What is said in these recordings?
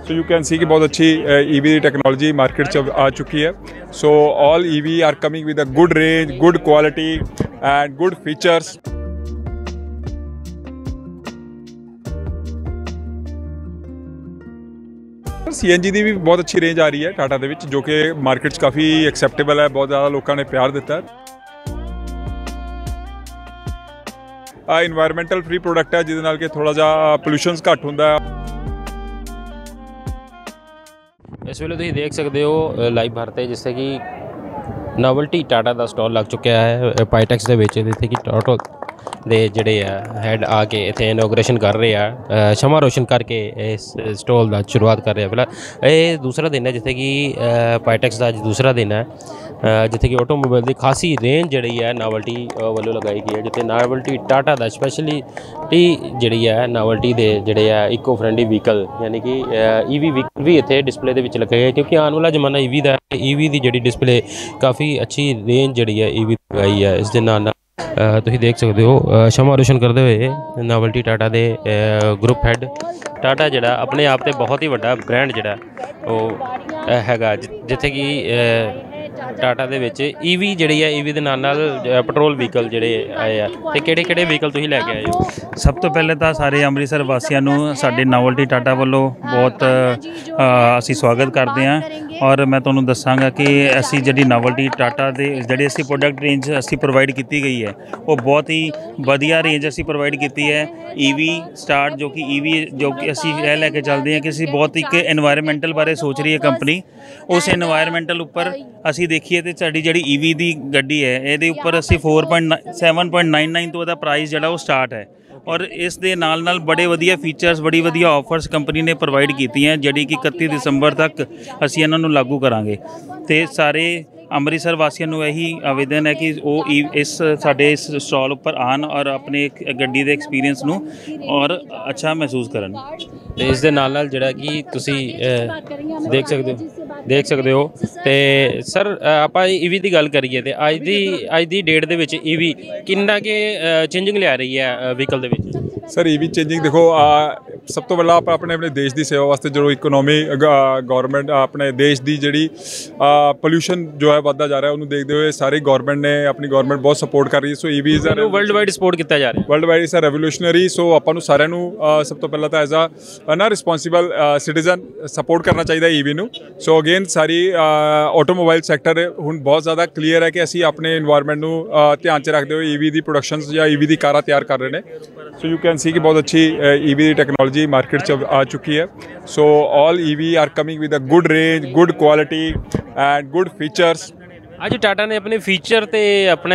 So you can see कि बहुत अच्छी ईवी टेक्नोलॉजी मार्केट च आ चुकी है। So all EV are coming with a good range, good quality and good features. CNG की भी बहुत अच्छी रेंज आ रही है टाटा के जो कि मार्केट काफ़ी एक्सैप्टेबल है, बहुत ज़्यादा लोगों ने प्यार दिता है। इन्वायरमेंटल फ्री प्रोडक्ट है जिहदे नाल कि थोड़ा जा पोल्यूशन घट होंदा है। इस वेले तुसीं देख सकते हो लाइव भारत है जिससे कि नोवल्टी टाटा का स्टॉल लग चुका है पाईटैक्स के विच, जिथे कि टाटा ਦੇ ਜਿਹੜੇ ਆ ਹੈਡ ਆ ਕੇ ਇੱਥੇ ਇਨੋਗ੍ਰੇਸ਼ਨ ਕਰ ਰਹੇ ਆ, ਸ਼ਮਾ ਰੋਸ਼ਨ ਕਰਕੇ ਇਸ ਸਟਾਲ ਦਾ ਸ਼ੁਰੂਆਤ ਕਰ ਰਿਹਾ। ਫਿਲਹਾਲ ਇਹ ਦੂਸਰਾ ਦਿਨ ਹੈ ਜਿੱਥੇ ਕਿ ਪਾਈਟੈਕਸ ਦਾ ਅੱਜ ਦੂਸਰਾ ਦਿਨ ਹੈ ਜਿੱਥੇ ਕਿ ਆਟੋਮੋਬਾਈਲ ਦੀ ਖਾਸੀ ਰੇਂਜ ਜਿਹੜੀ ਹੈ ਨਾਵਲਟੀ ਵੱਲੋਂ ਲਗਾਈ ਗਈ ਹੈ, ਜਿੱਥੇ ਨਾਵਲਟੀ ਟਾਟਾ ਦਾ ਸਪੈਸ਼ਲੀ ਜਿਹੜੀ ਹੈ ਨਾਵਲਟੀ ਦੇ ਜਿਹੜੇ ਆ ਇਕੋ ਫਰੈਂਡਲੀ ਵਹੀਕਲ ਯਾਨੀ ਕਿ ਈਵੀ ਵਹੀਕਲ ਵੀ ਇੱਥੇ ਡਿਸਪਲੇ ਦੇ ਵਿੱਚ ਲੱਗੇ ਗਏ, ਕਿਉਂਕਿ ਆਉਣ ਵਾਲਾ ਜ਼ਮਾਨਾ ਈਵੀ ਦਾ ਹੈ। ਈਵੀ ਦੀ ਜਿਹੜੀ ਡਿਸਪਲੇ ਕਾਫੀ ਅੱਛੀ ਰੇਂਜ ਜਿਹੜੀ ਹੈ ਈਵੀ ਲਗਾਈ ਹੈ। ਇਸ ਦੇ ਨਾਲ ਤੁਸੀਂ ਦੇਖ ਸਕਦੇ ਹੋ ਸ਼ਮਾ ਰੋਸ਼ਨ ਕਰਦੇ ਹੋਏ ਨਾਵਲਟੀ ਟਾਟਾ ਦੇ ਗਰੁੱਪ ਹੈਡ। ਟਾਟਾ ਜਿਹੜਾ ਆਪਣੇ ਆਪ 'ਤੇ ਬਹੁਤ ਹੀ ਵੱਡਾ ਬ੍ਰਾਂਡ ਜਿਹੜਾ ਉਹ ਹੈਗਾ, ਜਿੱਥੇ ਕਿ ਟਾਟਾ ਦੇ ਵਿੱਚ ਈਵੀ ਜਿਹੜੀ ਹੈ ਈਵੀ ਦੇ ਨਾਲ ਪੈਟਰੋਲ ਵਹੀਕਲ ਜਿਹੜੇ ਆਏ ਆ। ਅਤੇ ਕਿਹੜੇ ਵਹੀਕਲ ਤੁਸੀਂ ਲੈ ਕੇ ਆਏ ਹੋ? ਸਭ ਤੋਂ ਪਹਿਲੇ ਤਾਂ ਸਾਰੇ ਅੰਮ੍ਰਿਤਸਰ ਵਾਸੀਆਂ ਨੂੰ ਸਾਡੇ ਨਾਵਲਟੀ ਟਾਟਾ ਵੱਲੋਂ ਬਹੁਤ ਅਸੀਂ ਸਵਾਗਤ ਕਰਦੇ ਹਾਂ। ਔਰ ਮੈਂ ਤੁਹਾਨੂੰ ਦੱਸਾਂਗਾ ਕਿ ਅਸੀਂ ਜਿਹੜੀ ਨਾਵਲਟੀ ਟਾਟਾ ਦੇ ਜਿਹੜੀ ਅਸੀਂ ਪ੍ਰੋਡਕਟ ਰੇਂਜ ਅਸੀਂ ਪ੍ਰੋਵਾਈਡ ਕੀਤੀ ਗਈ ਹੈ ਉਹ ਬਹੁਤ ਹੀ ਵਧੀਆ ਰੇਂਜ ਅਸੀਂ ਪ੍ਰੋਵਾਈਡ ਕੀਤੀ ਹੈ। ਈਵੀ ਸਟਾਰਟ ਜੋ ਕਿ ਈਵੀ ਜੋ ਕਿ ਅਸੀਂ ਇਹ ਲੈ ਕੇ ਚੱਲਦੇ ਹਾਂ ਕਿ ਅਸੀਂ ਬਹੁਤ ਇੱਕ ਇਨਵਾਇਰਮੈਂਟਲ ਬਾਰੇ ਸੋਚ ਰਹੀ ਹੈ ਕੰਪਨੀ। ਉਸ ਇਨਵਾਇਰਮੈਂਟਲ ਉੱਪਰ ਅਸੀਂ ਦੇਖੀਏ ਤਾਂ ਸਾਡੀ ਜਿਹੜੀ ਈਵੀ ਦੀ ਗੱਡੀ ਹੈ ਇਹਦੇ ਉੱਪਰ ਅਸੀਂ 7.99 ਤੋਂ ਇਹਦਾ ਪ੍ਰਾਈਸ ਜਿਹੜਾ ਉਹ ਸਟਾਰਟ ਹੈ। ਔਰ ਇਸ ਦੇ ਨਾਲ ਬੜੇ ਵਧੀਆ ਫੀਚਰਸ, ਬੜੀ ਵਧੀਆ ਆਫਰਸ ਕੰਪਨੀ ਨੇ ਪ੍ਰੋਵਾਈਡ ਕੀਤੀਆਂ ਜਿਹੜੀ ਕਿ 31 ਦਸੰਬਰ ਤੱਕ ਅਸੀਂ ਇਹਨਾਂ ਨੂੰ ਲਾਗੂ ਕਰਾਂਗੇ। ਅਤੇ ਸਾਰੇ ਅੰਮ੍ਰਿਤਸਰ ਵਾਸੀਆਂ ਨੂੰ ਇਹੀ ਆਵੇਦਨ ਹੈ ਕਿ ਉਹ ਇਸ ਸਾਡੇ ਇਸ ਸਟਾਲ ਉੱਪਰ ਆਉਣ ਔਰ ਆਪਣੇ ਗੱਡੀ ਦੇ ਐਕਸਪੀਰੀਅੰਸ ਨੂੰ ਔਰ ਅੱਛਾ ਮਹਿਸੂਸ ਕਰਨ। ਅਤੇ ਇਸ ਦੇ ਨਾਲ ਜਿਹੜਾ ਕਿ ਤੁਸੀਂ ਦੇਖ ਸਕਦੇ ਹੋ। ਅਤੇ ਸਰ ਆਪਾਂ ਈਵੀ ਦੀ ਗੱਲ ਕਰੀਏ ਤਾਂ ਅੱਜ ਦੀ ਡੇਟ ਦੇ ਵਿੱਚ ਈਵੀ ਕਿੰਨਾ ਕਿ ਚੇਂਜਿੰਗ ਲਿਆ ਰਹੀ ਹੈ ਵਹੀਕਲ ਦੇ ਵਿੱਚ? सर ईवी चेंजिंग देखो सब तो पहला आप अपने देश की सेवा वास्ते जो इकोनॉमी गौरमेंट अपने देश की जी पोल्यूशन जो है बढ़ता जा रहा है उन्होंने देखते हुए सारी गौरमेंट ने अपनी गौरमेंट बहुत सपोर्ट कर रही है। So EV is world wide support किया जा रहा है, world wide is a revolutionary. So आपको सारे सब तो पहला तो एज अ ना रिस्पोंसिबल सिटीजन सपोर्ट करना चाहिए ईवी ਨੂੰ। सो अगेन सारी ਆਟੋਮੋਬਾਈਲ ਸੈਕਟਰ ਹੁਣ बहुत ज़्यादा क्लीयर है कि ਅਸੀਂ ਆਪਣੇ ਇਨਵਾਇਰਮੈਂਟ ਨੂੰ ਧਿਆਨ 'ਚ ਰੱਖਦੇ ਹੋਏ ईवी ਦੀ प्रोडक्शनस ਜਾਂ ईवी ਦੀ ਕਾਰਾਂ ਤਿਆਰ ਕਰ ਰਹੇ ਨੇ। सो यू कैन सी कि बहुत अच्छी ईवी टेक्नोलॉजी मार्केट च आ चुकी है। So all EV are coming with a good range, good quality and good features. ਅੱਜ ਟਾਟਾ ਨੇ ਆਪਣੇ ਫੀਚਰ ਅਤੇ ਆਪਣਾ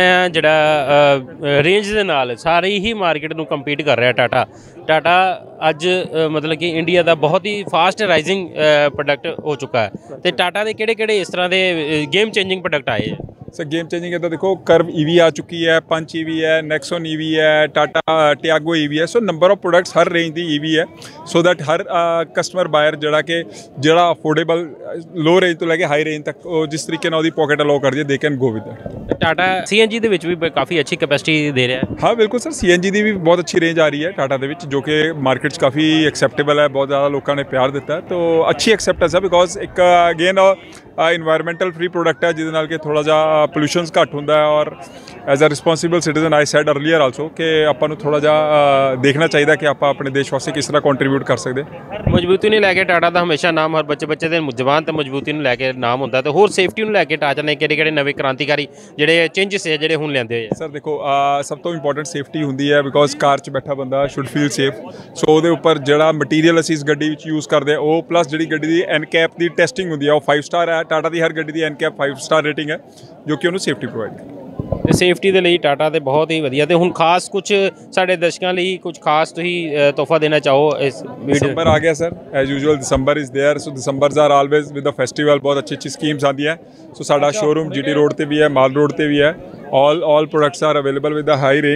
ਜਿਹੜਾ ਰੇਂਜ ਦੇ ਨਾਲ ਸਾਰੀ ਹੀ ਮਾਰਕੀਟ ਨੂੰ ਕੰਪੀਟ ਕਰ ਰਿਹਾ। ਟਾਟਾ ਅੱਜ ਮਤਲਬ ਕਿ ਇੰਡੀਆ ਦਾ ਬਹੁਤ ਹੀ ਫਾਸਟ ਰਾਈਜ਼ਿੰਗ ਪ੍ਰੋਡਕਟ ਹੋ ਚੁੱਕਾ ਹੈ। ਅਤੇ ਟਾਟਾ ਦੇ ਕਿਹੜੇ ਇਸ ਤਰ੍ਹਾਂ ਦੇ ਗੇਮ ਚੇਂਜਿੰਗ ਪ੍ਰੋਡਕਟ ਆਏ ਹੈ? सर गेम चेंजिंग है तो देखो कर्व ईवी आ चुकी है, पंच ईवी है, नेक्सॉन ईवी है, टाटा टियागो ईवी है। सो नंबर ऑफ प्रोडक्ट्स हर रेंज की ईवी है सो दैट हर कस्टमर बायर जड़ा अफोर्डेबल लो रेंज तो लैके हाई रेंज तक जिस तरीके ਨਾਲ ਉਹਦੀ पॉकेट अलाउ कर दिए they can go with that. Tata CNG ਦੇ ਵਿੱਚ ਵੀ ਕਾਫੀ ਅੱਛੀ ਕੈਪੈਸਿਟੀ ਦੇ ਰਿਹਾ ਹੈ। हाँ बिल्कुल सर, CNG की भी बहुत अच्छी रेंज आ रही है टाटा ਦੇ ਵਿੱਚ जो कि मार्केट काफ़ी एक्सैप्टेबल है, बहुत ज़्यादा लोगों ने प्यार दिता है। तो अच्छी एक्सैप्टेंस है बिकॉज एक अगेन इन्वायरमेंटल फ्री प्रोडक्ट है जिहदे नाल कि थोड़ा जा पोल्यूशन घट होंदा है। और as a responsible citizen I said earlier also कि ਆਪਾਂ ਨੂੰ ਥੋੜਾ ਜਿਹਾ ਦੇਖਣਾ ਚਾਹੀਦਾ ਕਿ ਆਪਾਂ ਆਪਣੇ ਦੇਸ਼ ਵਾਸਤੇ ਕਿਸ ਤਰ੍ਹਾਂ ਕੰਟਰੀਬਿਊਟ ਕਰ ਸਕਦੇ। ਮਜ਼ਬੂਤੀ ਨੂੰ ਲੈ ਕੇ ਟਾਟਾ ਦਾ ਹਮੇਸ਼ਾ ਨਾਮ ਹਰ ਬੱਚੇ ਦੇ ਜ਼ਬਾਨ ਤੇ ਮਜ਼ਬੂਤੀ ਨੂੰ ਲੈ ਕੇ ਨਾਮ ਹੁੰਦਾ। ਤੇ ਹੋਰ ਸੇਫਟੀ ਨੂੰ ਲੈ ਕੇ ਟਾਟਾ ਨੇ ਕਿਹੜੇ ਨਵੇਂ ਕ੍ਰਾਂਤੀਕਾਰੀ ਜਿਹੜੇ ਚੇਂਜਸ ਹੈ ਜਿਹੜੇ ਹੁਣ ਲੈਂਦੇ ਹੋਏ? ਸਰ ਦੇਖੋ ਸਭ ਤੋਂ ਇੰਪੋਰਟੈਂਟ ਸੇਫਟੀ ਹੁੰਦੀ ਹੈ ਬਿਕॉज ਕਾਰ 'ਚ ਬੈਠਾ ਬੰਦਾ ਸ਼ੁੱਡ ਫੀਲ ਸੇਫ। ਸੋ ਉਹਦੇ ਉੱਪਰ ਜਿਹੜਾ ਮਟੀਰੀਅਲ ਅਸੀਂ ਇਸ ਗੱਡੀ ਵਿੱਚ ਯੂਜ਼ ਕਰਦੇ ਹਾਂ ਉਹ ਪਲੱਸ ਜਿਹੜੀ ਗੱਡੀ ਦੀ ਐਨਕੈਪ ਦੀ ਟੈਸਟਿੰਗ ਹੁੰਦੀ ਹੈ ਉਹ 5 ਸਟਾਰ ਹੈ। ਟਾਟਾ ਦੀ ਹਰ ਗੱਡੀ ਦੀ ਐਨਕੈਪ 5 ਸਟਾਰ ਰੇਟਿੰਗ ਹੈ ਜੋ ਕਿ ਉਹਨੂੰ ਸੇਫਟੀ ਪ੍ਰੋਵਾਈਡ ਕਰਦੀ ਹੈ। ਅਤੇ ਸੇਫਟੀ ਦੇ ਲਈ ਟਾਟਾ ਤੇ ਬਹੁਤ ਹੀ ਵਧੀਆ। ਅਤੇ ਹੁਣ ਖਾਸ ਕੁਛ ਸਾਡੇ ਦਰਸ਼ਕਾਂ ਲਈ ਕੁਛ ਖਾਸ ਤੁਸੀਂ ਤੋਹਫਾ ਦੇਣਾ ਚਾਹੋ ਇਸ दिसंबर आ गया sir, as usual December is there. So Decembers are always with the festival, बहुत अच्छी स्कीम्स आती है। सो साडा शोरूम GT रोड पर भी है, माल रोड पर भी है। All products are available with the high range.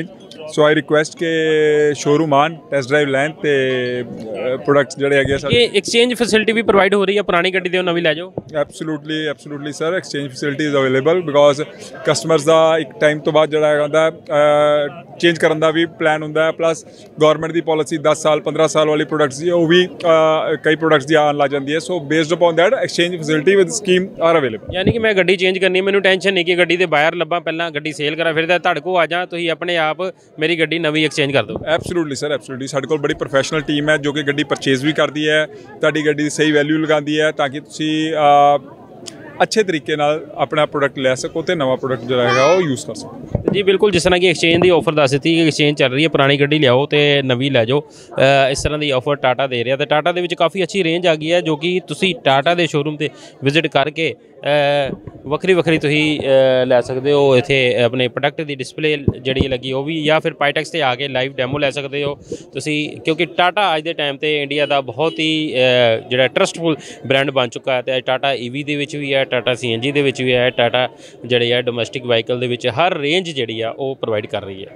So I request ਕਿ ਸ਼ੋਰੂਮ ਆਣ ਟੈਸਟ ਡਰਾਈਵ ਲੈਣ ਤੇ ਪ੍ਰੋਡਕਟਸ ਜਿਹੜੇ ਹੈਗੇ ਆ ਸਾਡੇ ਇਹ ਐਕਸਚੇਂਜ ਫੈਸਿਲਿਟੀ ਵੀ ਪ੍ਰੋਵਾਈਡ ਹੋ ਰਹੀ ਹੈ, ਪੁਰਾਣੀ ਗੱਡੀ ਦਿਓ ਨਵੀਂ ਲੈ ਜਾਓ। Absolutely sir, exchange facility is available because customers ਦਾ ਇੱਕ ਟਾਈਮ ਤੋਂ ਬਾਅਦ ਜਿਹੜਾ ਹੈਗਾ ਹੁੰਦਾ ਚੇਂਜ ਕਰਨ ਦਾ ਵੀ ਪਲਾਨ ਹੁੰਦਾ ਹੈ, ਪਲੱਸ ਗਵਰਨਮੈਂਟ ਦੀ ਪਾਲਿਸੀ 10 ਸਾਲ 15 ਸਾਲ ਵਾਲੀ ਪ੍ਰੋਡਕਟਸ ਦੀ ਉਹ ਵੀ ਕਈ ਪ੍ਰੋਡਕਟਸ ਦੀ ਆਉਣ ਲੱਗ ਜਾਂਦੀ ਹੈ। So based upon that exchange facility with scheme are available. ਯਾਨੀ ਕਿ ਮੈਂ ਗੱਡੀ ਚੇਂਜ ਕਰਨੀ, ਮੈਨੂੰ ਟੈਨਸ਼ਨ ਨਹੀਂ ਕਿ ਗੱਡੀ ਦੇ ਬਾਹਰ ਲੱਭਾਂ, ਪਹਿਲਾਂ ਗੱਡੀ ਸੇਲ ਕਰਾਂ, ਫਿਰ ਤਾਂ ਤੁਹਾਡੇ ਕੋਲ ਆ ਜਾ, ਤੁਸੀਂ ਆਪਣੇ ਆਪ ਮੇਰੀ ਗੱਡੀ ਨਵੀਂ ਐਕਸਚੇਂਜ ਕਰ ਦਿਓ। ਐਬਸੋਲੂਟਲੀ ਸਰ, ਐਬਸੋਲੂਟਲੀ ਸਾਡੇ ਕੋਲ ਬੜੀ ਪ੍ਰੋਫੈਸ਼ਨਲ ਟੀਮ ਹੈ ਜੋ ਕਿ ਗੱਡੀ ਪਰਚੇਜ਼ ਵੀ ਕਰਦੀ ਹੈ, ਤੁਹਾਡੀ ਗੱਡੀ ਦੀ ਸਹੀ ਵੈਲਿਊ ਲਗਾਉਂਦੀ ਹੈ ਤਾਂ ਕਿ ਤੁਸੀਂ ਅੱਛੇ ਤਰੀਕੇ ਨਾਲ ਆਪਣਾ ਪ੍ਰੋਡਕਟ ਲੈ ਸਕੋ ਤੇ ਨਵਾਂ ਪ੍ਰੋਡਕਟ ਜਿਹੜਾ ਹੈਗਾ ਉਹ ਯੂਜ਼ ਕਰ ਸਕੋ। ਜੀ ਬਿਲਕੁਲ, ਜਿਸ ਤਰ੍ਹਾਂ ਕਿ ਐਕਸਚੇਂਜ ਦੀ ਆਫਰ ਦੱਸ ਦਿੱਤੀ ਕਿ ਐਕਸਚੇਂਜ ਚੱਲ ਰਹੀ ਹੈ, ਪੁਰਾਣੀ ਗੱਡੀ ਲਿਆਓ ਤੇ ਨਵੀਂ ਲੈ ਜਾਓ, ਇਸ ਤਰ੍ਹਾਂ ਦੀ ਆਫਰ ਟਾਟਾ ਦੇ ਰਿਹਾ। ਤੇ ਟਾਟਾ ਦੇ ਵਿੱਚ ਕਾਫੀ ਅੱਛੀ ਰੇਂਜ ਆ ਗਈ ਹੈ ਜੋ ਕਿ ਤੁਸੀਂ ਟਾਟਾ ਦੇ ਸ਼ੋਰੂਮ ਤੇ ਵਿਜ਼ਿਟ ਕਰਕੇ ਵੱਖਰੀ ਤੁਸੀਂ ਲੈ ਸਕਦੇ ਹੋ। ਇੱਥੇ ਆਪਣੇ ਪ੍ਰੋਡਕਟ ਦੀ ਡਿਸਪਲੇ ਜਿਹੜੀ ਲੱਗੀ ਉਹ ਵੀ, ਜਾਂ ਫਿਰ ਪਾਈਟੈਕਸ ਤੇ ਆ ਕੇ ਲਾਈਵ ਡੈਮੋ ਲੈ ਸਕਦੇ ਹੋ ਤੁਸੀਂ, ਕਿਉਂਕਿ ਟਾਟਾ ਅੱਜ ਦੇ ਟਾਈਮ ਤੇ ਇੰਡੀਆ ਦਾ ਬਹੁਤ ਹੀ ਜਿਹੜਾ ਟਰਸਟਫੁਲ ਬ੍ਰਾਂਡ ਬਣ ਚੁੱਕਾ ਹੈ। ਤੇ ਟਾਟਾ EV ਦੇ ਵਿੱਚ ਵੀ ਹੈ, ਟਾਟਾ CNG ਦੇ ਵਿੱਚ ਵੀ ਹੈ, ਟਾਟਾ ਜਿਹੜੇ ਆ ਡੋਮੈਸਟਿਕ ਵਾਹੀਕਲ ਦੇ ਵਿੱਚ ਹਰ ਰੇਂਜ ਜਿਹੜੀ ਆ ਉਹ ਪ੍ਰੋਵਾਈਡ ਕਰ ਰਹੀ ਹੈ।